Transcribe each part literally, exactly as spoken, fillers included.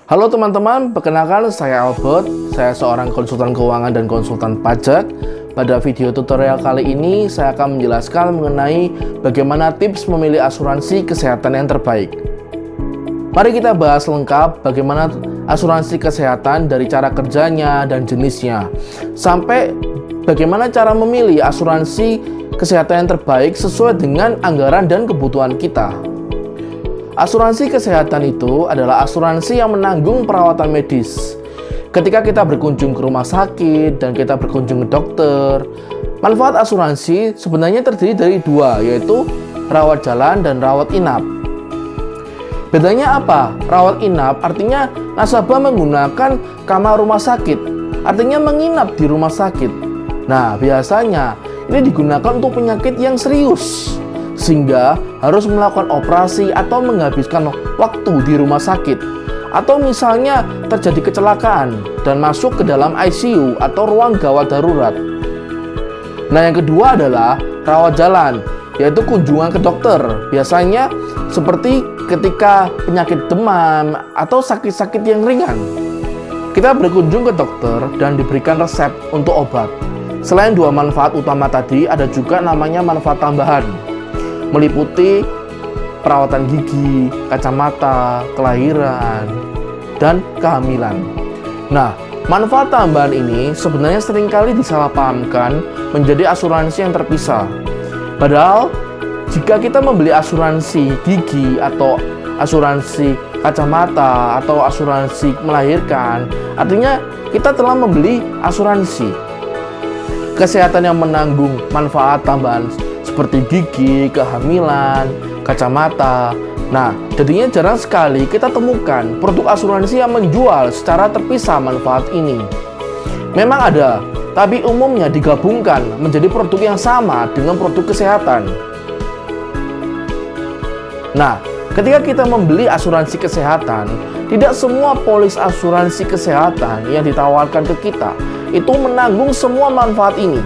Halo teman-teman, perkenalkan saya Albert. Saya seorang konsultan keuangan dan konsultan pajak. Pada video tutorial kali ini, saya akan menjelaskan mengenai bagaimana tips memilih asuransi kesehatan yang terbaik. Mari kita bahas lengkap bagaimana asuransi kesehatan dari cara kerjanya dan jenisnya, sampai bagaimana cara memilih asuransi kesehatan yang terbaik sesuai dengan anggaran dan kebutuhan kita. Asuransi kesehatan itu adalah asuransi yang menanggung perawatan medis. Ketika kita berkunjung ke rumah sakit dan kita berkunjung ke dokter, manfaat asuransi sebenarnya terdiri dari dua, yaitu rawat jalan dan rawat inap. Bedanya apa? Rawat inap artinya nasabah menggunakan kamar rumah sakit, artinya menginap di rumah sakit. Nah, biasanya ini digunakan untuk penyakit yang serius, sehingga harus melakukan operasi atau menghabiskan waktu di rumah sakit, atau misalnya terjadi kecelakaan dan masuk ke dalam I C U atau ruang gawat darurat. Nah, yang kedua adalah rawat jalan, yaitu kunjungan ke dokter, biasanya seperti ketika penyakit demam atau sakit-sakit yang ringan. Kita berkunjung ke dokter dan diberikan resep untuk obat. Selain dua manfaat utama tadi, ada juga namanya manfaat tambahan, meliputi perawatan gigi, kacamata, kelahiran, dan kehamilan. Nah, manfaat tambahan ini sebenarnya seringkali disalahpahamkan menjadi asuransi yang terpisah. Padahal, jika kita membeli asuransi gigi atau asuransi kacamata atau asuransi melahirkan, artinya kita telah membeli asuransi kesehatan yang menanggung manfaat tambahan seperti gigi, kehamilan, kacamata. Nah, jadinya jarang sekali kita temukan produk asuransi yang menjual secara terpisah manfaat ini. Memang ada, tapi umumnya digabungkan menjadi produk yang sama dengan produk kesehatan. Nah, ketika kita membeli asuransi kesehatan, tidak semua polis asuransi kesehatan yang ditawarkan ke kita itu menanggung semua manfaat ini.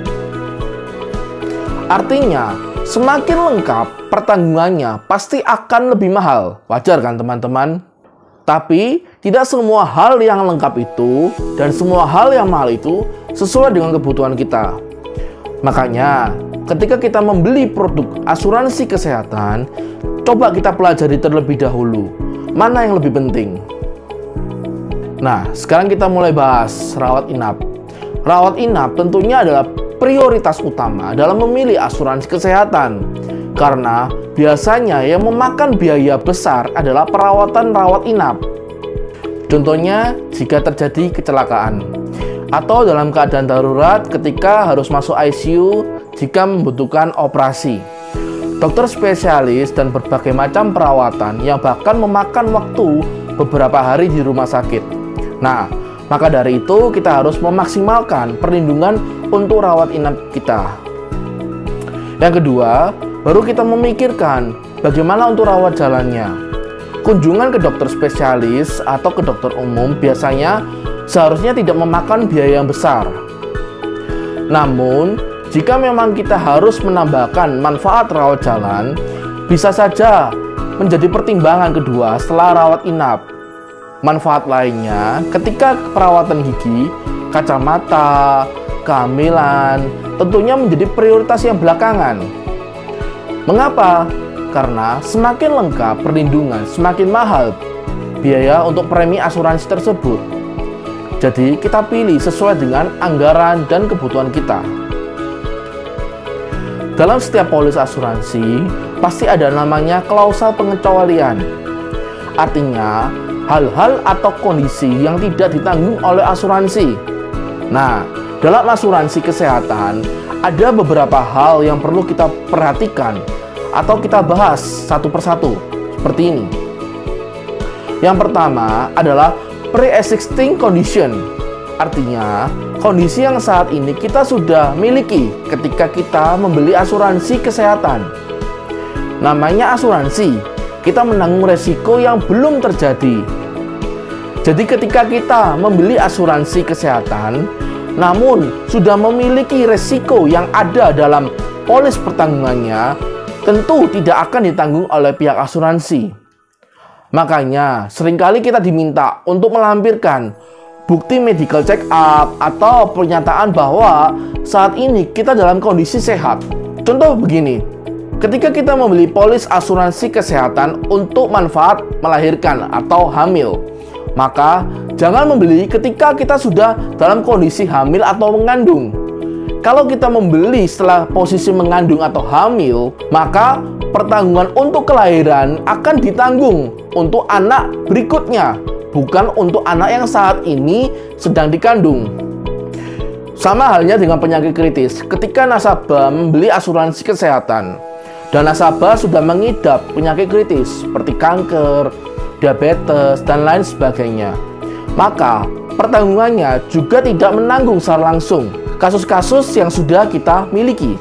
Artinya, semakin lengkap pertanggungannya pasti akan lebih mahal. Wajar kan teman-teman? Tapi, tidak semua hal yang lengkap itu dan semua hal yang mahal itu sesuai dengan kebutuhan kita. Makanya, ketika kita membeli produk asuransi kesehatan, coba kita pelajari terlebih dahulu mana yang lebih penting. Nah, sekarang kita mulai bahas rawat inap. Rawat inap tentunya adalah prioritas utama dalam memilih asuransi kesehatan, karena biasanya yang memakan biaya besar adalah perawatan rawat inap. Contohnya, jika terjadi kecelakaan atau dalam keadaan darurat ketika harus masuk I C U jika membutuhkan operasi, dokter spesialis, dan berbagai macam perawatan yang bahkan memakan waktu beberapa hari di rumah sakit. Nah, maka dari itu kita harus memaksimalkan perlindungan untuk rawat inap kita. Yang kedua, baru kita memikirkan bagaimana untuk rawat jalannya. Kunjungan ke dokter spesialis atau ke dokter umum biasanya seharusnya tidak memakan biaya yang besar. Namun, jika memang kita harus menambahkan manfaat rawat jalan, bisa saja menjadi pertimbangan kedua setelah rawat inap. Manfaat lainnya, ketika perawatan gigi, kacamata, kehamilan, tentunya menjadi prioritas yang belakangan. Mengapa? Karena semakin lengkap perlindungan, semakin mahal biaya untuk premi asuransi tersebut. Jadi, kita pilih sesuai dengan anggaran dan kebutuhan kita. Dalam setiap polis asuransi, pasti ada namanya klausul pengecualian. Artinya, hal-hal atau kondisi yang tidak ditanggung oleh asuransi. Nah, dalam asuransi kesehatan, ada beberapa hal yang perlu kita perhatikan atau kita bahas satu persatu, seperti ini. Yang pertama adalah pre-existing condition. Artinya, kondisi yang saat ini kita sudah miliki ketika kita membeli asuransi kesehatan. Namanya asuransi, kita menanggung resiko yang belum terjadi. Jadi ketika kita membeli asuransi kesehatan, namun sudah memiliki resiko yang ada dalam polis pertanggungannya, tentu tidak akan ditanggung oleh pihak asuransi. Makanya, seringkali kita diminta untuk melampirkan bukti medical check up atau pernyataan bahwa saat ini kita dalam kondisi sehat. Contoh begini, ketika kita membeli polis asuransi kesehatan untuk manfaat melahirkan atau hamil, maka jangan membeli ketika kita sudah dalam kondisi hamil atau mengandung. Kalau kita membeli setelah posisi mengandung atau hamil, maka pertanggungan untuk kelahiran akan ditanggung untuk anak berikutnya, bukan untuk anak yang saat ini sedang dikandung. Sama halnya dengan penyakit kritis. Ketika nasabah membeli asuransi kesehatan dan nasabah sudah mengidap penyakit kritis seperti kanker, diabetes, dan lain sebagainya, maka pertanggungannya juga tidak menanggung secara langsung kasus-kasus yang sudah kita miliki.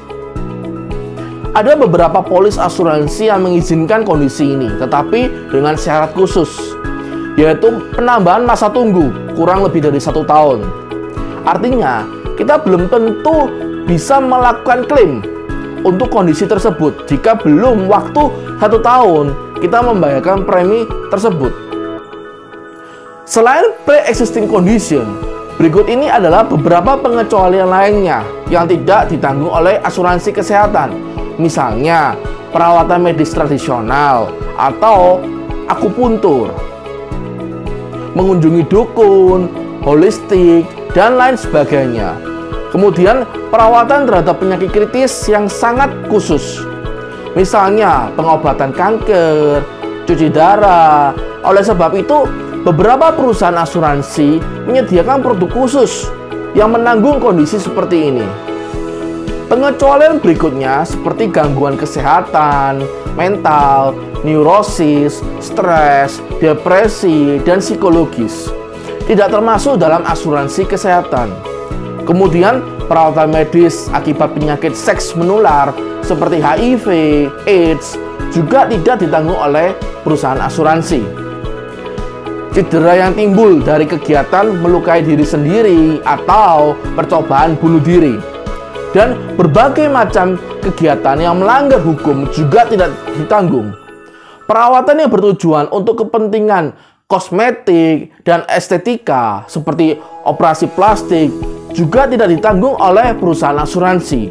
Ada beberapa polis asuransi yang mengizinkan kondisi ini, tetapi dengan syarat khusus, yaitu penambahan masa tunggu kurang lebih dari satu tahun. Artinya, kita belum tentu bisa melakukan klaim untuk kondisi tersebut jika belum waktu satu tahun kita membayarkan premi tersebut. Selain pre-existing condition, berikut ini adalah beberapa pengecualian lainnya yang tidak ditanggung oleh asuransi kesehatan. Misalnya, perawatan medis tradisional atau akupuntur, mengunjungi dukun, holistik, dan lain sebagainya. Kemudian, perawatan terhadap penyakit kritis yang sangat khusus. Misalnya, pengobatan kanker, cuci darah. Oleh sebab itu, beberapa perusahaan asuransi menyediakan produk khusus yang menanggung kondisi seperti ini. Pengecualian berikutnya seperti gangguan kesehatan, mental, neurosis, stres, depresi, dan psikologis tidak termasuk dalam asuransi kesehatan. Kemudian perawatan medis akibat penyakit seks menular seperti H I V, AIDS juga tidak ditanggung oleh perusahaan asuransi. Cedera yang timbul dari kegiatan melukai diri sendiri atau percobaan bunuh diri, dan berbagai macam kegiatan yang melanggar hukum juga tidak ditanggung. Perawatan yang bertujuan untuk kepentingan kosmetik dan estetika seperti operasi plastik juga tidak ditanggung oleh perusahaan asuransi.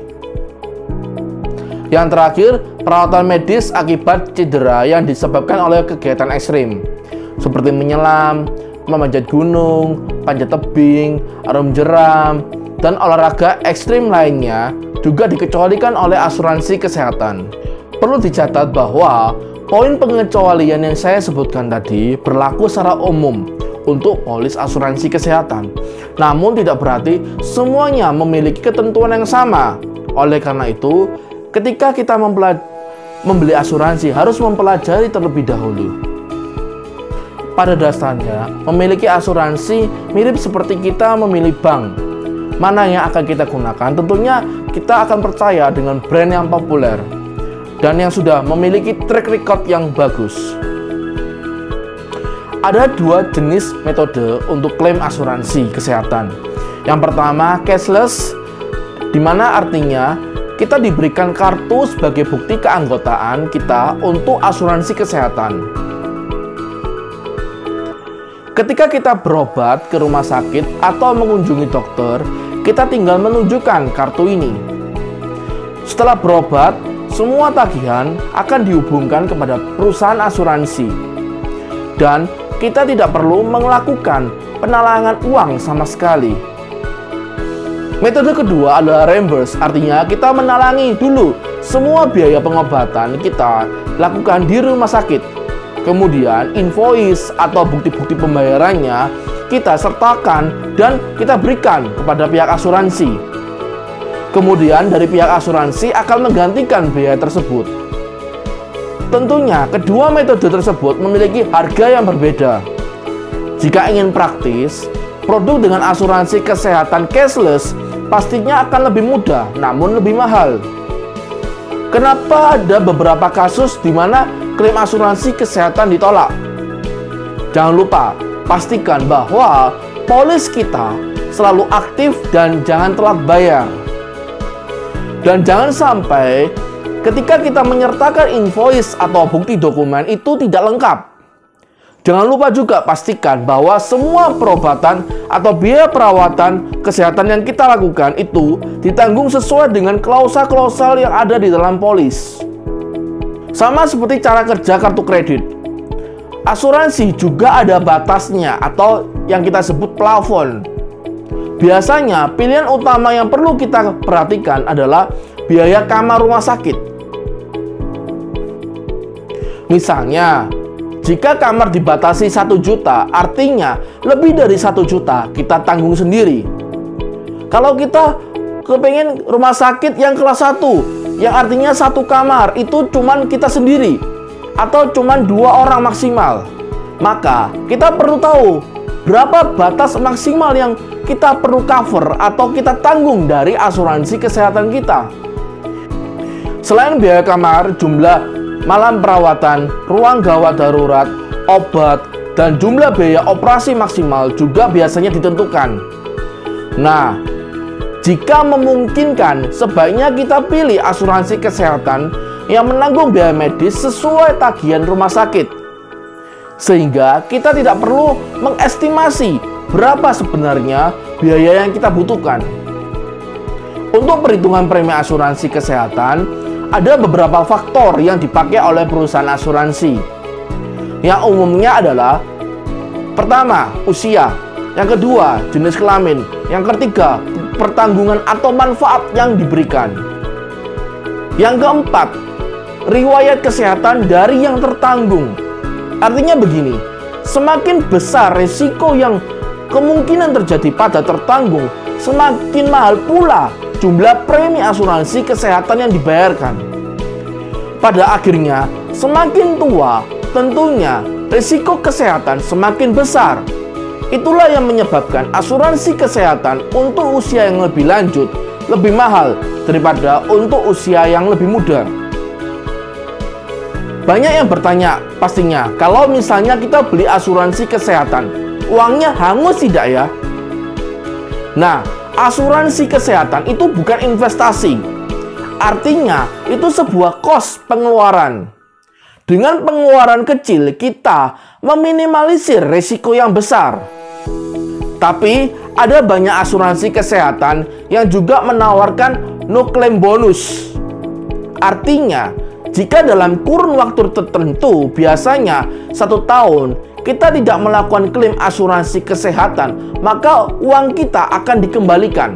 Yang terakhir, perawatan medis akibat cedera yang disebabkan oleh kegiatan ekstrim seperti menyelam, memanjat gunung, panjat tebing, arum jeram, dan olahraga ekstrim lainnya juga dikecualikan oleh asuransi kesehatan. Perlu dicatat bahwa poin pengecualian yang saya sebutkan tadi berlaku secara umum untuk polis asuransi kesehatan. Namun tidak berarti semuanya memiliki ketentuan yang sama. Oleh karena itu, ketika kita membeli asuransi harus mempelajari terlebih dahulu. Pada dasarnya, memiliki asuransi mirip seperti kita memilih bank. Mana yang akan kita gunakan? Tentunya kita akan percaya dengan brand yang populer dan yang sudah memiliki track record yang bagus. Ada dua jenis metode untuk klaim asuransi kesehatan. Yang pertama, cashless, di mana artinya kita diberikan kartu sebagai bukti keanggotaan kita untuk asuransi kesehatan. Ketika kita berobat ke rumah sakit atau mengunjungi dokter, kita tinggal menunjukkan kartu ini. Setelah berobat, semua tagihan akan dihubungkan kepada perusahaan asuransi. Dan kita tidak perlu melakukan penalangan uang sama sekali. Metode kedua adalah reimburse, artinya kita menalangi dulu semua biaya pengobatan kita lakukan di rumah sakit. Kemudian invoice atau bukti-bukti pembayarannya kita sertakan dan kita berikan kepada pihak asuransi. Kemudian dari pihak asuransi akan menggantikan biaya tersebut. Tentunya kedua metode tersebut memiliki harga yang berbeda. Jika ingin praktis, produk dengan asuransi kesehatan cashless pastinya akan lebih mudah namun lebih mahal. Kenapa ada beberapa kasus di mana klaim asuransi kesehatan ditolak? Jangan lupa, pastikan bahwa polis kita selalu aktif dan jangan telat bayar. Dan jangan sampai ketika kita menyertakan invoice atau bukti dokumen itu tidak lengkap. Jangan lupa juga pastikan bahwa semua perobatan atau biaya perawatan kesehatan yang kita lakukan itu ditanggung sesuai dengan klausa-klausa yang ada di dalam polis. Sama seperti cara kerja kartu kredit, asuransi juga ada batasnya atau yang kita sebut plafon. Biasanya pilihan utama yang perlu kita perhatikan adalah biaya kamar rumah sakit. Misalnya, jika kamar dibatasi satu juta, artinya lebih dari satu juta kita tanggung sendiri. Kalau kita kepengen rumah sakit yang kelas satu, yang artinya satu kamar, itu cuman kita sendiri, atau cuman dua orang maksimal, maka kita perlu tahu berapa batas maksimal yang kita perlu cover atau kita tanggung dari asuransi kesehatan kita. Selain biaya kamar, jumlah malam perawatan, ruang gawat darurat, obat, dan jumlah biaya operasi maksimal juga biasanya ditentukan. Nah, jika memungkinkan, sebaiknya kita pilih asuransi kesehatan yang menanggung biaya medis sesuai tagihan rumah sakit, sehingga kita tidak perlu mengestimasi berapa sebenarnya biaya yang kita butuhkan. Untuk perhitungan premi asuransi kesehatan, ada beberapa faktor yang dipakai oleh perusahaan asuransi. Yang umumnya adalah: pertama, usia; yang kedua, jenis kelamin; yang ketiga, pertanggungan atau manfaat yang diberikan; yang keempat, riwayat kesehatan dari yang tertanggung. Artinya begini, semakin besar risiko yang kemungkinan terjadi pada tertanggung, semakin mahal pula jumlah premi asuransi kesehatan yang dibayarkan. Pada akhirnya, semakin tua, tentunya risiko kesehatan semakin besar. Itulah yang menyebabkan asuransi kesehatan untuk usia yang lebih lanjut lebih mahal daripada untuk usia yang lebih muda. Banyak yang bertanya pastinya, kalau misalnya kita beli asuransi kesehatan, uangnya hangus tidak ya? Nah, asuransi kesehatan itu bukan investasi. Artinya, itu sebuah kos pengeluaran. Dengan pengeluaran kecil, kita meminimalisir risiko yang besar. Tapi, ada banyak asuransi kesehatan yang juga menawarkan no claim bonus. Artinya, jika dalam kurun waktu tertentu, biasanya satu tahun, kita tidak melakukan klaim asuransi kesehatan, maka uang kita akan dikembalikan.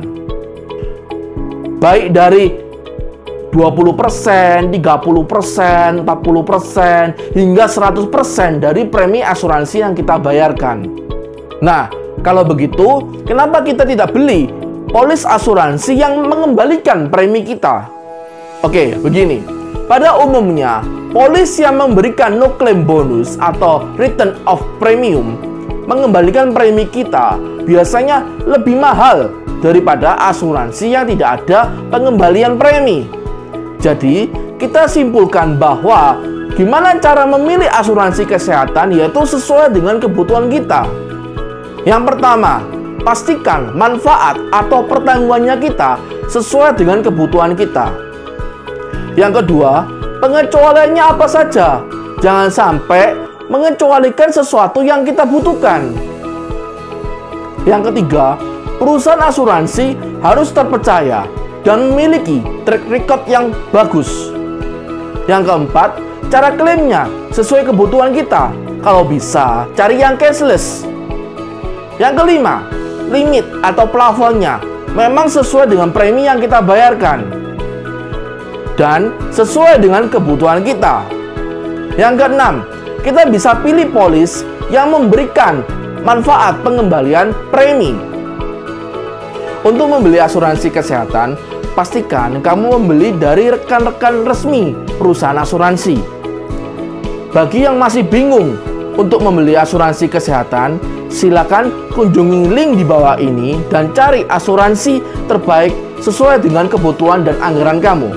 Baik dari dua puluh persen, tiga puluh persen, empat puluh persen, hingga seratus persen dari premi asuransi yang kita bayarkan. Nah, kalau begitu, kenapa kita tidak beli polis asuransi yang mengembalikan premi kita? Oke, begini. Pada umumnya, polis yang memberikan no claim bonus atau return of premium mengembalikan premi kita biasanya lebih mahal daripada asuransi yang tidak ada pengembalian premi. Jadi, kita simpulkan bahwa gimana cara memilih asuransi kesehatan yaitu sesuai dengan kebutuhan kita. Yang pertama, pastikan manfaat atau pertanggungannya kita sesuai dengan kebutuhan kita. Yang kedua, pengecualiannya apa saja. Jangan sampai mengecualikan sesuatu yang kita butuhkan. Yang ketiga, perusahaan asuransi harus terpercaya dan memiliki track record yang bagus. Yang keempat, cara klaimnya sesuai kebutuhan kita. Kalau bisa, cari yang cashless. Yang kelima, limit atau plafonnya memang sesuai dengan premi yang kita bayarkan dan sesuai dengan kebutuhan kita. Yang keenam, kita bisa pilih polis yang memberikan manfaat pengembalian premi. Untuk membeli asuransi kesehatan, pastikan kamu membeli dari rekan-rekan resmi perusahaan asuransi. Bagi yang masih bingung untuk membeli asuransi kesehatan, silakan kunjungi link di bawah ini dan cari asuransi terbaik sesuai dengan kebutuhan dan anggaran kamu.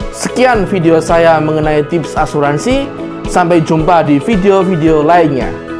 Sekian video saya mengenai tips asuransi. Sampai jumpa di video-video lainnya.